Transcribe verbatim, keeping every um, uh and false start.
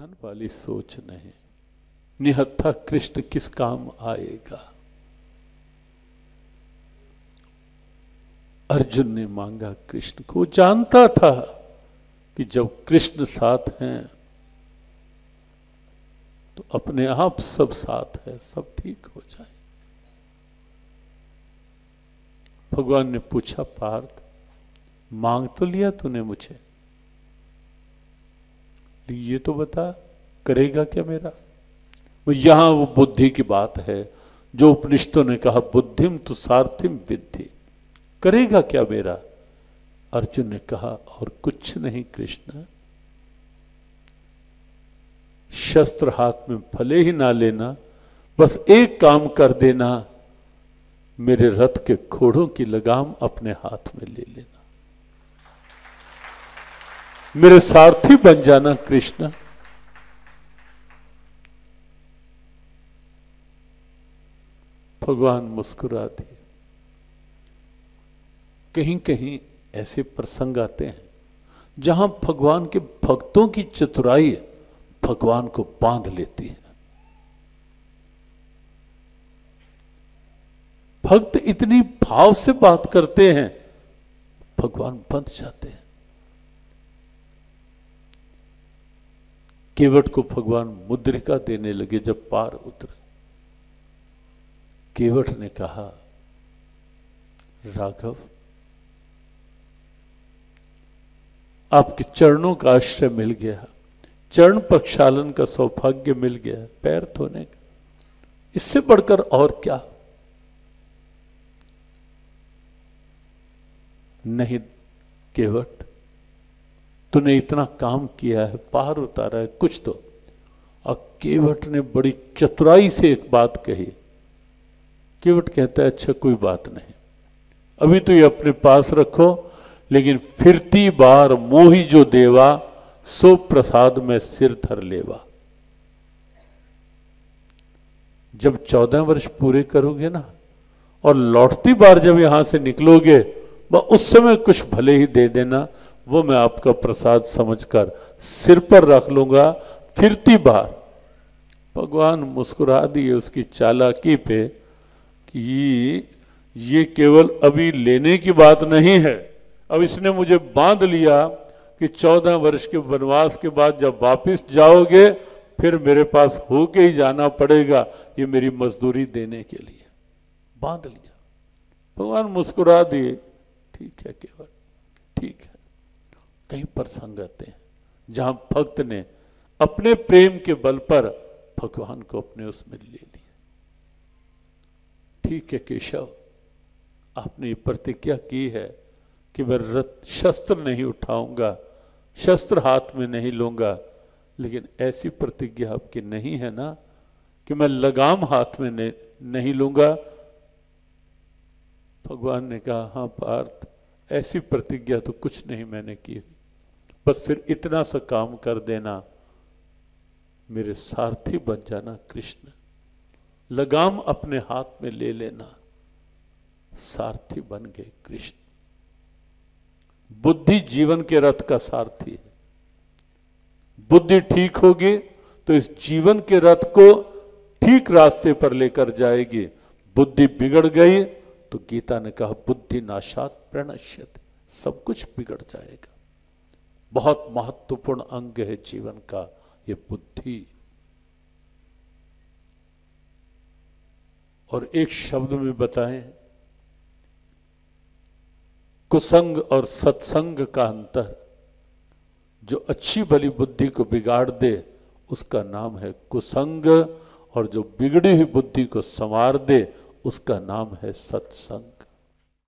ज्ञान वाली सोच नहीं। निहत्था कृष्ण किस काम आएगा। अर्जुन ने मांगा कृष्ण को, जानता था कि जब कृष्ण साथ हैं तो अपने आप सब साथ है, सब ठीक हो जाए। भगवान ने पूछा, पार्थ मांग तो लिया तूने मुझे, ये तो बता करेगा क्या मेरा। वो यहां वो बुद्धि की बात है जो उपनिषदों ने कहा, बुद्धिम तु सारथिम विद्धि, करेगा क्या मेरा। अर्जुन ने कहा, और कुछ नहीं कृष्ण, शस्त्र हाथ में भले ही ना लेना, बस एक काम कर देना, मेरे रथ के घोड़ों की लगाम अपने हाथ में ले लेना, मेरे सारथी बन जाना कृष्ण। भगवान मुस्कुरा दिए। कहीं कहीं ऐसे प्रसंग आते हैं जहां भगवान के भक्तों की चतुराई भगवान को बांध लेती है। भक्त इतनी भाव से बात करते हैं, भगवान बंध जाते हैं। केवट को भगवान मुद्रिका देने लगे जब पार उतरे। केवट ने कहा, राघव आपके चरणों का आश्रय मिल गया, चरण प्रक्षालन का सौभाग्य मिल गया, पैर धोने का, इससे बढ़कर और क्या। नहीं केवट, तूने इतना काम किया है, पार उतारा है, कुछ तो। और केवट ने बड़ी चतुराई से एक बात कही। केवट कहता है, अच्छा कोई बात नहीं, अभी तो ये अपने पास रखो, लेकिन फिरती बार मोही जो देवा, सो प्रसाद में सिर धर लेवा। जब चौदह वर्ष पूरे करोगे ना, और लौटती बार जब यहां से निकलोगे, वह उस समय कुछ भले ही दे देना, वो मैं आपका प्रसाद समझकर सिर पर रख लूंगा फिरती बार। भगवान मुस्कुरा दिए उसकी चालाकी पे कि ये केवल अभी लेने की बात नहीं है, अब इसने मुझे बांध लिया कि चौदह वर्ष के वनवास के बाद जब वापस जाओगे फिर मेरे पास होके ही जाना पड़ेगा, ये मेरी मजदूरी देने के लिए बांध लिया। भगवान मुस्कुरा दिए, ठीक है केवल, ठीक है। कई प्रसंग आते हैं जहां भक्त ने अपने प्रेम के बल पर भगवान को अपने उसमें ले लिया। ठीक है केशव, आपने ये प्रतिज्ञा की है कि मैं रथ शस्त्र नहीं उठाऊंगा, शस्त्र हाथ में नहीं लूंगा, लेकिन ऐसी प्रतिज्ञा आपकी नहीं है ना कि मैं लगाम हाथ में नहीं, नहीं लूंगा। भगवान ने कहा, हाँ पार्थ, ऐसी प्रतिज्ञा तो कुछ नहीं मैंने की, बस फिर इतना सा काम कर देना, मेरे सारथी बन जाना कृष्ण, लगाम अपने हाथ में ले लेना। सारथी बन गए कृष्ण। बुद्धि जीवन के रथ का सारथी है। बुद्धि ठीक होगी तो इस जीवन के रथ को ठीक रास्ते पर लेकर जाएगी। बुद्धि बिगड़ गई तो गीता ने कहा, बुद्धि नाशात प्रणश्यते, सब कुछ बिगड़ जाएगा। बहुत महत्वपूर्ण अंग है जीवन का ये बुद्धि। और एक शब्द में बताएं, कुसंग और सत्संग का अंतर, जो अच्छी भली बुद्धि को बिगाड़ दे उसका नाम है कुसंग, और जो बिगड़ी हुई बुद्धि को संवार दे उसका नाम है सत्संग।